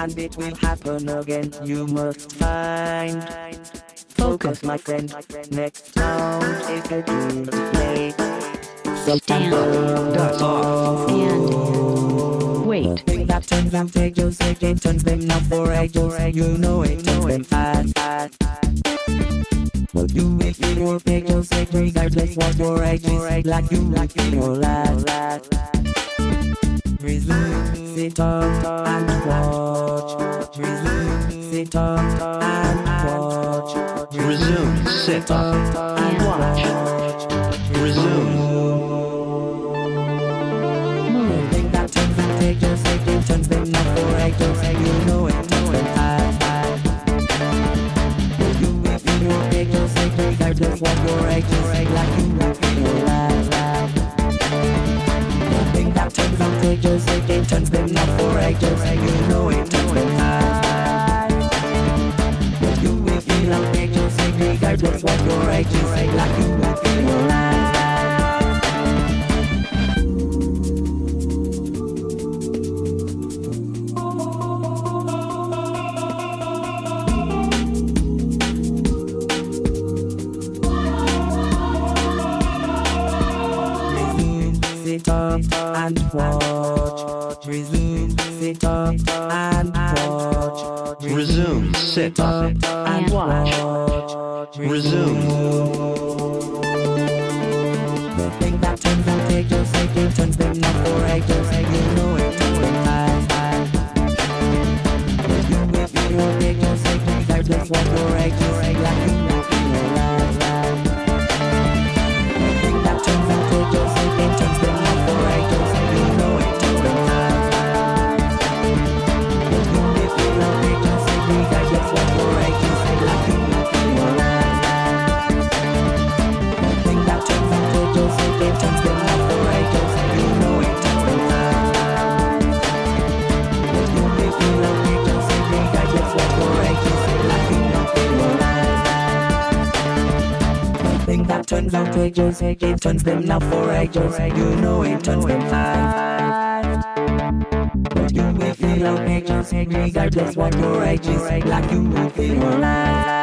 and it will happen again. You must find focus, my friend. Next round is a good play. Stand, Dust off. stand, wait. Thing that turns them pages again, turns them now for ages. You know it, turns them fast. But you will feel your pages regardless what your age is. Like you will feel your last. Resume, sit up and watch. Resume, sit up and watch. Resume, sit up and watch. Resume. Think that turns them pages again, turns them now for ages. You know it, turns them fast. You will feel your pages regardless what your age is. Like you will feel your last. Think that turns them pages again, turns them now for ages. You know it, turns them fast. You will feel your pages regardless what your age is. Like you will feel your last. Sit up and watch. Resume, sit up and watch. Resume, sit up and watch. Resume. The thing that turns them pages again, turns them now for ages. You know it, turns them fast. You will feel your pages regardless what your age is. Like you will feel your last. The thing that turns them pages again, turns them now for ages. You know it, turns them fast. You will feel your pages regardless what your age is. Like you will feel your last. The thing that turns them pages again, turns them now for ages. You know it, turns them fast. You will feel your pages regardless what your age is. Like you will feel your last. The thing that turns out pages again, turns them now for ages. You know it, turns them fast. But you will feel your pages regardless what your age is. Like you will feel your last.